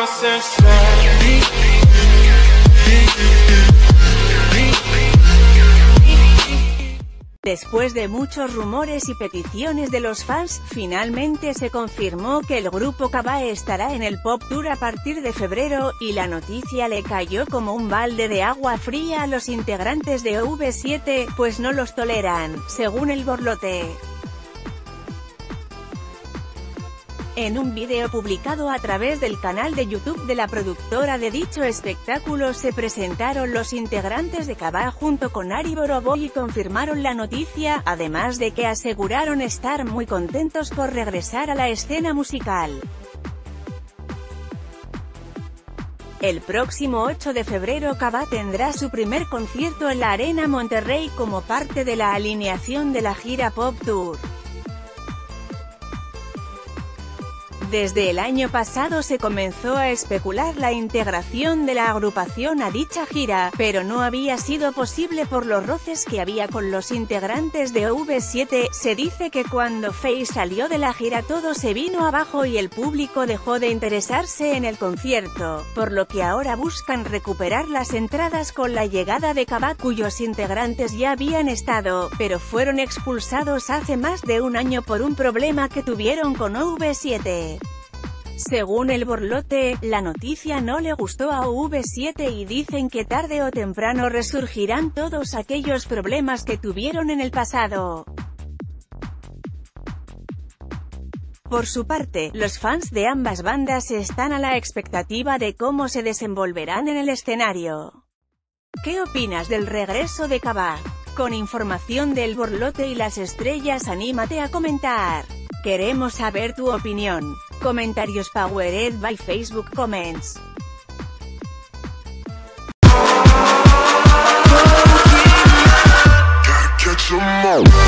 Después de muchos rumores y peticiones de los fans, finalmente se confirmó que el grupo Cabá estará en el Pop Tour a partir de febrero, y la noticia le cayó como un balde de agua fría a los integrantes de V7, pues no los toleran, según El Borlote. En un vídeo publicado a través del canal de YouTube de la productora de dicho espectáculo se presentaron los integrantes de Cabá junto con Ari Boroboy y confirmaron la noticia, además de que aseguraron estar muy contentos por regresar a la escena musical. El próximo 8 de febrero Cabá tendrá su primer concierto en la Arena Monterrey como parte de la alineación de la gira Pop Tour. Desde el año pasado se comenzó a especular la integración de la agrupación a dicha gira, pero no había sido posible por los roces que había con los integrantes de V7. Se dice que cuando Faye salió de la gira todo se vino abajo y el público dejó de interesarse en el concierto, por lo que ahora buscan recuperar las entradas con la llegada de Cabá, cuyos integrantes ya habían estado, pero fueron expulsados hace más de un año por un problema que tuvieron con V7. Según El Borlote, la noticia no le gustó a V7 y dicen que tarde o temprano resurgirán todos aquellos problemas que tuvieron en el pasado. Por su parte, los fans de ambas bandas están a la expectativa de cómo se desenvolverán en el escenario. ¿Qué opinas del regreso de Cabá? Con información de El Borlote y las estrellas, anímate a comentar. Queremos saber tu opinión. Comentarios powered by Facebook Comments. Gotta catch 'em all.